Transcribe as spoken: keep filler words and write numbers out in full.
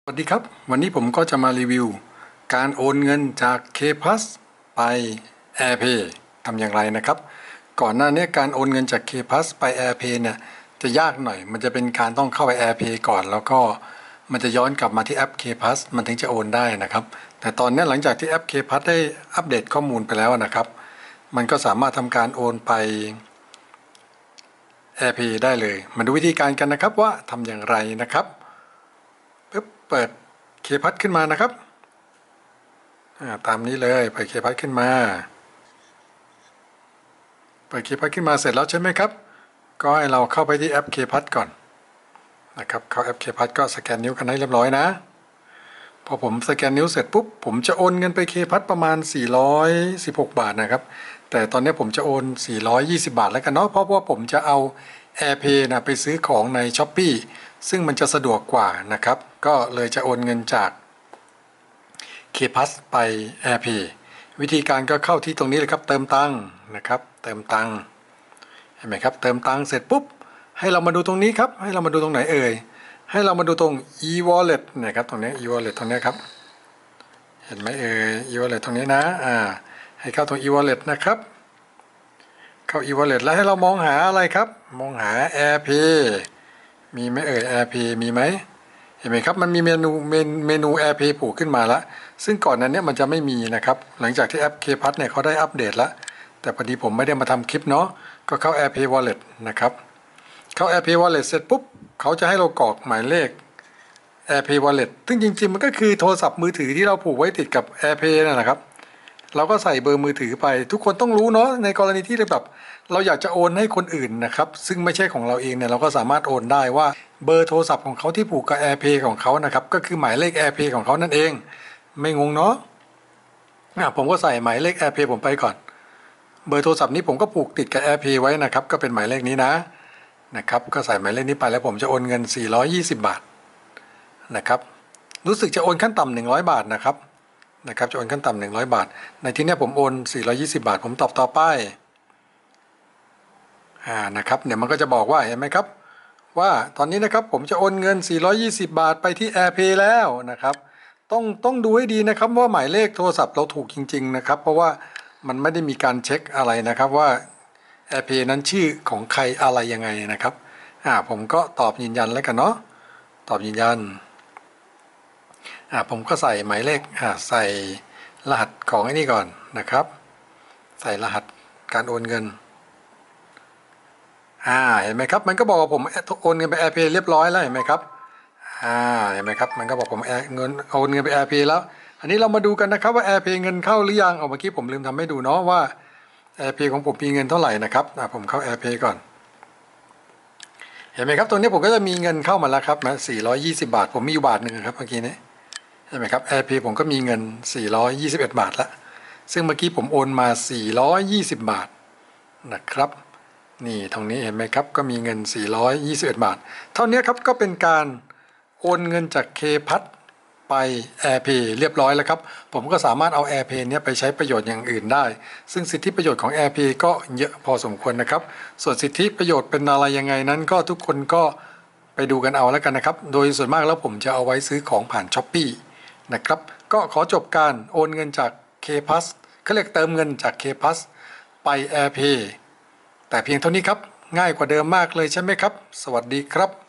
สวัสดีครับวันนี้ผมก็จะมารีวิวการโอนเงินจาก เค พลัส ไป AirPay ทำอย่างไรนะครับก่อนหน้านี้การโอนเงินจาก เค พลัส ไป AirPay เนี่ยจะยากหน่อยมันจะเป็นการต้องเข้าไป AirPay ก่อนแล้วก็มันจะย้อนกลับมาที่แอป เค พลัส มันถึงจะโอนได้นะครับแต่ตอนนี้หลังจากที่แอป เค พลัส ได้อัปเดตข้อมูลไปแล้วนะครับมันก็สามารถทำการโอนไป AirPay ได้เลยมาดูวิธีการกันนะครับว่าทำอย่างไรนะครับปึ๊บเปิด เค พลัส ขึ้นมานะครับตามนี้เลยเปิด เค พลัส ขึ้นมาเปิด เค พลัส ขึ้นมาเสร็จแล้วใช่ไหมครับก็ให้เราเข้าไปที่แอป เค พลัส ก่อนนะครับเข้าแอป เค พลัส ก็สแกนนิ้วกันให้เรียบร้อยนะพอผมสแกนนิ้วเสร็จปุ๊บผมจะโอนเงินไป เค พลัส ประมาณสี่ร้อยสิบหกบาทนะครับแต่ตอนนี้ผมจะโอนสี่ร้อยยี่สิบบาทแล้วกันเนาะเพราะว่าผมจะเอา AirPay นะไปซื้อของใน Shopee ซึ่งมันจะสะดวกกว่านะครับก็เลยจะโอนเงินจาก เค พลัส ไป AirPay วิธีการก็เข้าที่ตรงนี้เลยครับเติมตังค์นะครับเติมตังค์เห็นไหมครับเติมตังค์เสร็จปุ๊บให้เรามาดูตรงนี้ครับให้เรามาดูตรงไหนเอ่ยให้เรามาดูตรง e-wallet นะครับตรงนี้ e-wallet ตรงนี้ครับเห็นไหมเอ่ย e-wallet ตรงนี้นะอ่าให้เข้าตรง e-wallet นะครับเข้า e-wallet แล้วให้เรามองหาอะไรครับมองหา AirPay มีไหมเอ่ย AirPay มีไหมเห็นไหมครับมันมีเมนูเมนู AirPay ผูกขึ้นมาแล้วซึ่งก่อนนั้นเนี่ยมันจะไม่มีนะครับหลังจากที่แอป เค พลัส เนี่ยเขาได้อัปเดตแล้วแต่พอดีผมไม่ได้มาทำคลิปเนาะก็เข้า AirPay Wallet นะครับเข้า AirPay Wallet เสร็จปุ๊บเขาจะให้เรากรอกหมายเลข AirPay Wallet ซึ่งจริงๆมันก็คือโทรศัพท์มือถือที่เราผูกไว้ติดกับ AirPay นั่นแหละครับเราก็ใส่เบอร์มือถือไปทุกคนต้องรู้เนาะในกรณีที่แบบเราอยากจะโอนให้คนอื่นนะครับซึ่งไม่ใช่ของเราเองเนี่ยเราก็สามารถโอนได้ว่าเบอร์โทรศัพท์ของเขาที่ผูกกับ AirPay ของเขานะครับก็คือหมายเลข AirPay ของเขานั่นเองไม่งงเนาะผมก็ใส่หมายเลข AirPay ผมไปก่อนเบอร์โทรศัพท์นี้ผมก็ผูกติดกับ AirPay ไว้นะครับก็เป็นหมายเลขนี้นะนะครับก็ใส่หมายเลขนี้ไปแล้วผมจะโอนเงินสี่ร้อยยี่สิบบาทนะครับรู้สึกจะโอนขั้นต่ำหนึ่งร้อยบาทนะครับนะครับจะโอนขั้นต่ำหนึ่งร้อยบาทในที่นี้ผมโอนสี่ร้อยยี่สิบบาทผมตอบต่อไปอ่านะครับเนี่ยมันก็จะบอกว่าเห็นไหมครับว่าตอนนี้นะครับผมจะโอนเงินสี่ร้อยยี่สิบบาทไปที่ AirPay แล้วนะครับต้องต้องดูให้ดีนะครับว่าหมายเลขโทรศัพท์เราถูกจริงๆนะครับเพราะว่ามันไม่ได้มีการเช็คอะไรนะครับว่า AirPay นั้นชื่อของใครอะไรยังไงนะครับอ่าผมก็ตอบยืนยันแล้วกันเนาะตอบยืนยันอ่าผมก็ใส่หมายเลขอ่าใส่รหัสของไอ้นี่ก่อนนะครับใส่รหัสการโอนเงินอ่าเห็นไหมครับมันก็บอกว่าผมโอนเงินไป AirPay เรียบร้อยแล้วเห็นไหมครับอ่าเห็นไหมครับมันก็บอกผมเงินโอนเงินไป AirPay แล้วอันนี้เรามาดูกันนะครับว่า AirPay เงินเข้าหรือยังเอาเมื่อกี้ผมลืมทำให้ดูเนาะว่า AirPay ของผมมีเงินเท่าไหร่นะครับอ่าผมเข้า AirPay ก่อนเห็นไหมครับตรงนี้ผมก็จะมีเงินเข้ามาแล้วครับนะสี่ร้อยยี่สิบบาทผมมีอยู่บาทหนึ่งครับเมื่อกี้นี้เห็นไหมครับ AirPay ผมก็มีเงินสี่ร้อยยี่สิบเอ็ดบาทแล้วซึ่งเมื่อกี้ผมโอนมาสี่ร้อยยี่สิบบาทนะครับนี่ตรงนี้เห็นไหมครับก็มีเงินสี่ร้อยยี่สิบเอ็ดบาทเท่านี้ครับก็เป็นการโอนเงินจาก เค พลัส ไป AirPay เรียบร้อยแล้วครับผมก็สามารถเอา AirPay เนี้ยไปใช้ประโยชน์อย่างอื่นได้ซึ่งสิทธิประโยชน์ของ AirPay ก็เยอะพอสมควรนะครับส่วนสิทธิประโยชน์เป็นอะไรยังไงนั้นก็ทุกคนก็ไปดูกันเอาแล้วกันนะครับโดยส่วนมากแล้วผมจะเอาไว้ซื้อของผ่าน Shopee นะครับก็ขอจบการโอนเงินจาก เค พลัส เขาเรียกเติมเงินจาก เค พลัส ไป AirPay แต่เพียงเท่านี้ครับง่ายกว่าเดิมมากเลยใช่ไหมครับสวัสดีครับ